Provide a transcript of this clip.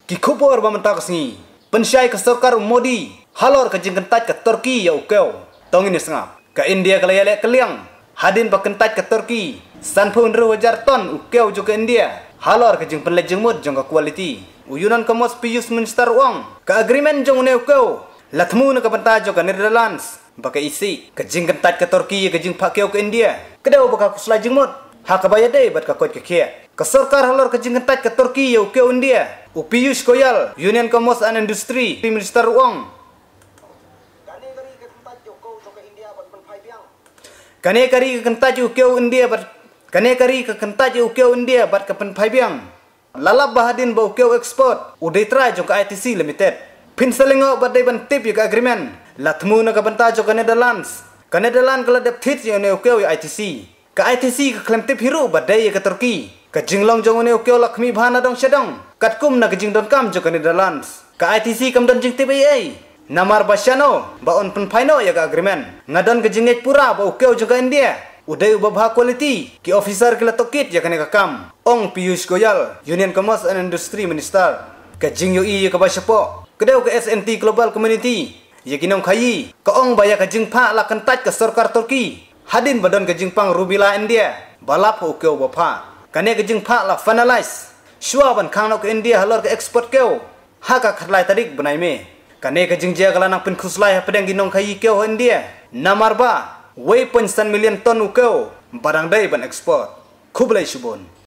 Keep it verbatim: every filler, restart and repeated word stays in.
ki khubor ba mentak sngi pensyai ke sarkar Modi halor ke jingkentat ke Turki ya ukeu tongin sengap ke India ke layale keliang hadin pa kentat ke Turki sanpun ru wajar ton ukeu juga India halor ke jing penle jengmut jong ke quality uyunan ke mos Pius Minister uang ke agreement jong ne ukeu latmu na ke penta jo ke Netherlands pakai isi ke jingkentat ke Turki ke jing pakeu ke India kedau baka kusla jengmut ha ke bayade bat ka kot ke kia ke sarkar halor ke jingkentat ke Turki ya ukeu India Piyush Goyal Union Commerce and Industry Minister uang kane kari ke kentaj ukeu India bat kane kari ke kentaj ukeu India bat ke penpai biang lalap bahadin ba ukeu export uditra jong ke I T C Limited pin selingo bat dai ban tip ke agreement latmu na ke benta jong ke Netherlands ke Netherlands kala dep tit yo ne ukeu I T C ke I T C ke klem tip hiru bat dai ke Turki ke jinglong jong ne ukeu lakmi bhana dong sedang katkum na ke jing don kam jong ke Netherlands ke I T C kam don jing tip ai namar basyano ba on penpai no ya ke agreement ngadon ke jingit pura ba ukeu jong ke India udai ubah quality ki officer kila tokit ya kane kakam ong Piyush Goyal Union Commerce and Industry Minister ke jing yo i ke basyapo kedau ke S N T Global Community ya kinong khayi ke ong baya ke jing pha la kentat ke sarkar Turki hadin badon ke jing pang rubila India balap ukeu ba pha kane ke jing pha la finalize shua ban khang no ke India halor ke export keu ha ka khatlai tarik banai me kane ke jing jia kala nang pin khuslai ha pedang ginong khayi keu India namar ba one point seven million ton ukeu barang dai ban export khublai subon